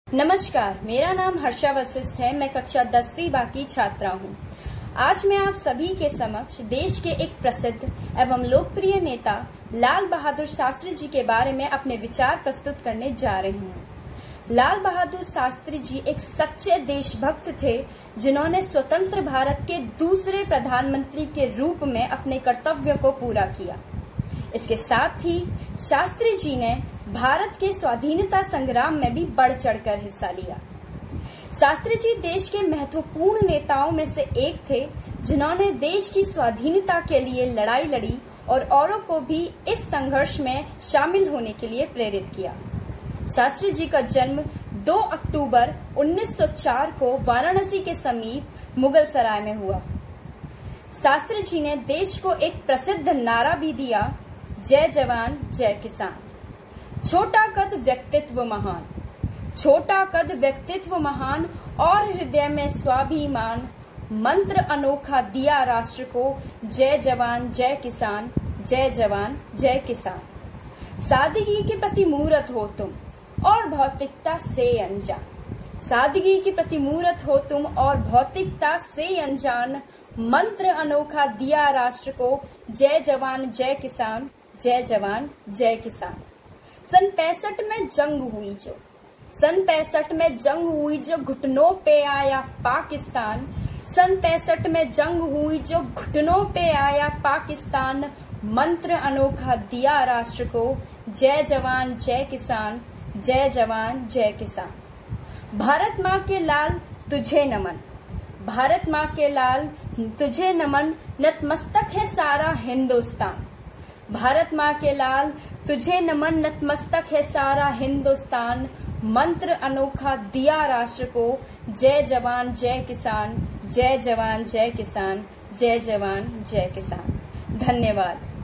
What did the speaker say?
नमस्कार, मेरा नाम हर्षा वशिष्ठ है। मैं कक्षा 10वीं बा की छात्रा हूँ। आज मैं आप सभी के समक्ष देश के एक प्रसिद्ध एवं लोकप्रिय नेता लाल बहादुर शास्त्री जी के बारे में अपने विचार प्रस्तुत करने जा रही हूँ। लाल बहादुर शास्त्री जी एक सच्चे देशभक्त थे, जिन्होंने स्वतंत्र भारत के दूसरे प्रधानमंत्री के रूप में अपने कर्तव्यों को पूरा किया। इसके साथ ही शास्त्री जी ने भारत के स्वाधीनता संग्राम में भी बढ़ चढ़कर हिस्सा लिया। शास्त्री जी देश के महत्वपूर्ण नेताओं में से एक थे, जिन्होंने देश की स्वाधीनता के लिए लड़ाई लड़ी और औरों को भी इस संघर्ष में शामिल होने के लिए प्रेरित किया। शास्त्री जी का जन्म 2 अक्टूबर 1904 को वाराणसी के समीप मुगल सराय में हुआ। शास्त्री जी ने देश को एक प्रसिद्ध नारा भी दिया, जय जवान जय किसान। छोटा कद व्यक्तित्व महान, छोटा कद व्यक्तित्व महान और हृदय में स्वाभिमान, मंत्र अनोखा दिया राष्ट्र को, जय जवान जय किसान, जय जवान जय किसान। सादगी के प्रति मूरत हो तुम और भौतिकता से अनजान, सादगी के प्रति मूरत हो तुम और भौतिकता से अनजान, मंत्र अनोखा दिया राष्ट्र को, जय जवान जय किसान, जय जवान जय किसान। सन 65 में जंग हुई जो, सन 65 में जंग हुई जो घुटनों पे आया पाकिस्तान, सन 65 में जंग हुई जो घुटनों पे आया पाकिस्तान, मंत्र अनोखा दिया राष्ट्र को, जय जवान जय किसान, जय जवान जय किसान। भारत माँ के लाल तुझे नमन, भारत माँ के लाल तुझे नमन, नतमस्तक है सारा हिंदुस्तान। भारत माँ के लाल तुझे नमन, नतमस्तक है सारा हिंदुस्तान, मंत्र अनोखा दिया राष्ट्र को, जय जवान जय किसान, जय जवान जय किसान, जय जवान जय किसान। धन्यवाद।